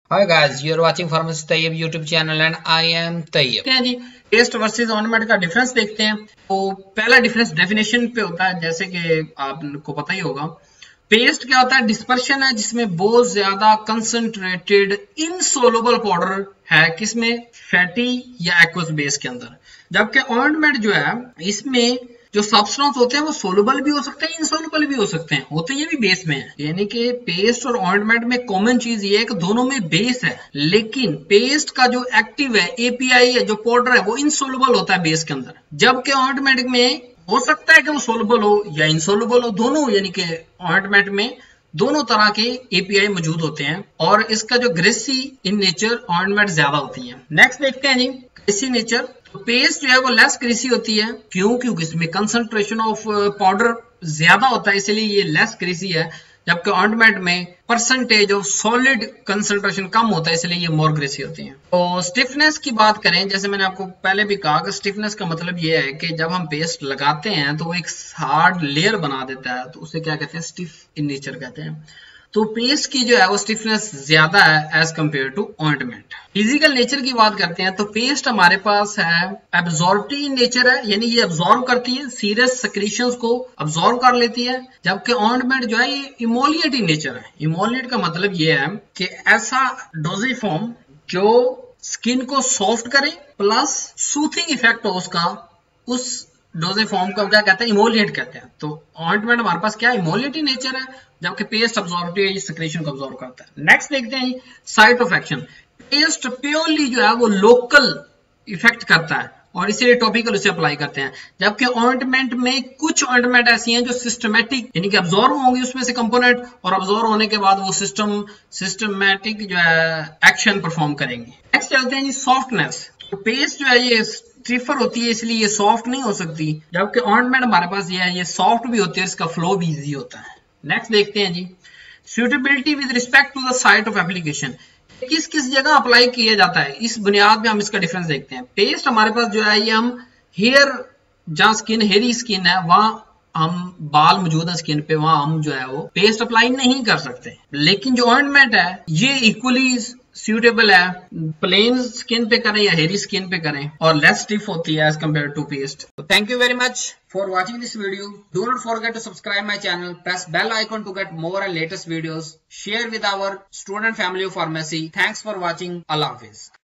Hi guys, you are watching Pharmacy Tayyib YouTube channel and I am Tayyib। देखते हैं जी paste versus ointment का difference देखते हैं। तो पहला डिफरेंस डेफिनेशन पे होता है, जैसे कि आपको पता ही होगा। पेस्ट क्या होता है? डिस्पर्शन है जिसमें बहुत ज्यादा कंसंट्रेटेड इनसोलुबल पाउडर है, किसमें? फैटी या एक्वस बेस के अंदर। जबकि ऑइंटमेंट जो है इसमें जो सब्सटेंस होते हैं वो सोलुबल भी हो सकते हैं, इनसोलुबल भी हो सकते हैं, होते ये भी बेस में है। यानी कि पेस्ट और ऑइंटमेंट में कॉमन चीज ये है कि दोनों में बेस है, लेकिन पेस्ट का जो एक्टिव है एपीआई है, जो पाउडर है, वो इनसोलुबल होता है बेस के अंदर। जबकि ऑइंटमेंट में हो सकता है कि वो सोलुबल हो या इनसोलुबल हो, दोनों। यानी कि ऑइंटमेंट में दोनों तरह के एपीआई मौजूद होते हैं और इसका जो ग्रेसी इन नेचर ऑइंटमेंट ज्यादा होती है। नेक्स्ट देखते हैं जी ग्रेसी नेचर। तो पेस्ट जो है वो लेस ग्रेसी होती है, क्यों? क्योंकि इसमें कंसंट्रेशन ऑफ पाउडर ज्यादा होता है, इसलिए ये लेस ग्रेसी है। जबकि ऑइंटमेंट में परसेंटेज ऑफ सॉलिड कंसंट्रेशन कम होता है, इसलिए ये मोर ग्रेसी होती है। तो स्टिफनेस की बात करें, जैसे मैंने आपको पहले भी कहा कि स्टिफनेस का मतलब ये है कि जब हम पेस्ट लगाते हैं तो वो एक हार्ड लेयर बना देता है, तो उसे क्या कहते हैं? स्टिफ इन नेचर कहते हैं। तो पेस्ट की जो है वो स्टिफनेस ज्यादा है as compare to ointment. Physical nature की बात करते हैं तो पेस्ट हमारे पास है एब्जॉर्प्टिव इन नेचर है, यानी ये एब्जॉर्ब करती है, सीरियस सेक्रीशंस को एब्जॉर्ब कर लेती है। जबकि ऑइंटमेंट जो है ये इमोलिएट इन नेचर है। इमोलिएट का मतलब ये है कि ऐसा डोजेज फॉर्म जो स्किन को सॉफ्ट करे प्लस सूथिंग इफेक्ट हो उसका, उस डोजेज फॉर्म को क्या कहते हैं? इमोलिएट कहते हैं। तो ऑइंटमेंट हमारे पास क्या? इमोलिएट इन नेचर है, जबकि पेस्ट अब्जॉर्प्टिव सेक्रेशन को अब्जॉर्ब करता है। नेक्स्ट देखते हैं site of action. Paste purely जो है वो लोकल इफेक्ट करता है और इसीलिए टॉपिकल उसे अप्लाई करते हैं। जबकि ऑइंटमेंट में कुछ ऑइंटमेंट ऐसी हैं जो सिस्टमैटिक, यानी कि अब्जॉर्ब होंगे उसमें से कंपोनेंट, और अब्जॉर्ब होने के बाद वो सिस्टमैटिक जो है एक्शन परफॉर्म करेंगे। नेक्स्ट चलते हैं जी सॉफ्टनेस। तो पेस्ट जो है ये स्टिफर होती है, इसलिए ये सॉफ्ट नहीं हो सकती। जबकि ऑइंटमेंट हमारे पास ये है, ये सॉफ्ट भी होती है, इसका फ्लो भी इजी होता है। नेक्स्ट देखते हैं जी suitability with respect to the site of application. किस किस जगह अप्लाई किया जाता है, इस बुनियाद पे हम इसका डिफरेंस देखते हैं। पेस्ट हमारे पास जो है ये हम हेयर, जहां स्किन हेयरी स्किन है, वहां हम बाल मौजूद है स्किन पे, वहां हम जो है वो पेस्ट अप्लाई नहीं कर सकते। लेकिन जो ऑइंटमेंट है ये इक्वली सूटेबल है, प्लेन स्किन पे करें या हेयरी स्किन पे करें, और लेस स्टिफ होती है as compare to paste. Thank you very much for watching this video. Do not forget to subscribe my channel, press bell icon to get more and latest videos, share with our student family of pharmacy. Thanks for watching. Allah Hafiz.